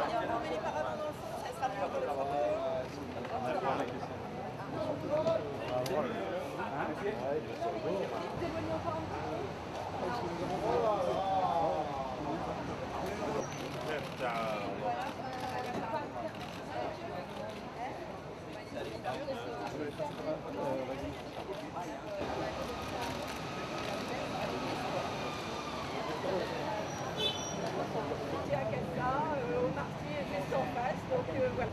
met les paravents dans le fond, ça sera mieux pour le photo. Au marché juste en face, donc voilà.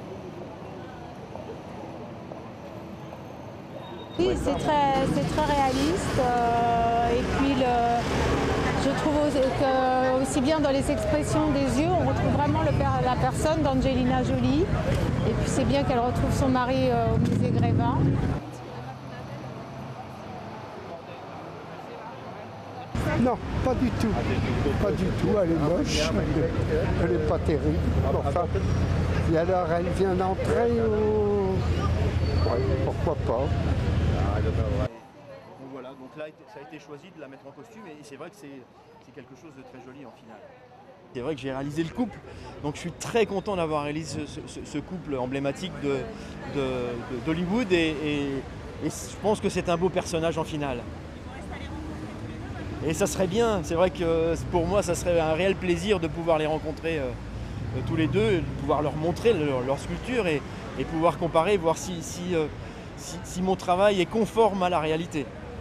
Oui, c'est très réaliste et puis je trouve aussi bien dans les expressions des yeux, on retrouve vraiment la personne d'Angelina Jolie et puis c'est bien qu'elle retrouve son mari au musée Grévin. Non, pas du tout. Pas du tout, elle est moche, elle est pas terrible. Enfin, et alors elle vient d'entrer au... Ouais, pourquoi pas. Donc voilà, donc là ça a été choisi de la mettre en costume et c'est vrai que c'est quelque chose de très joli en finale. C'est vrai que j'ai réalisé le couple, donc je suis très content d'avoir réalisé ce couple emblématique d'Hollywood et je pense que c'est un beau personnage en finale. Et ça serait bien, c'est vrai que pour moi ça serait un réel plaisir de pouvoir les rencontrer tous les deux, de pouvoir leur montrer leur sculpture et pouvoir comparer, voir si mon travail est conforme à la réalité.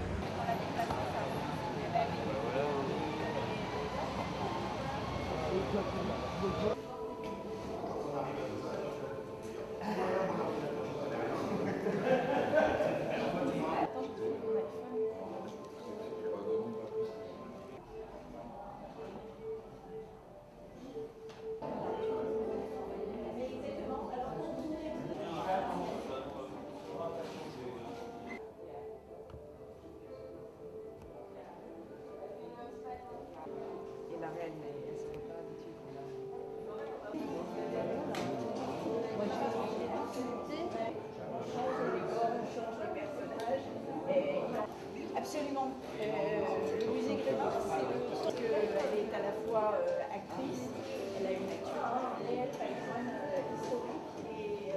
Et la reine, elle se voit pas habituée qu'on a. Absolument. Le musée Grévin, c'est qu'elle est à la fois actrice, elle a une actrice réelle, patrimoine historique et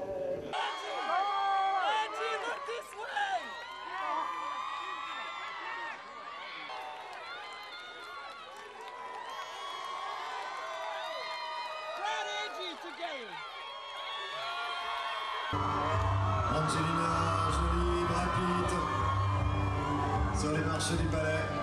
Angelina Jolie, Brad Pitt, sur les marches du palais.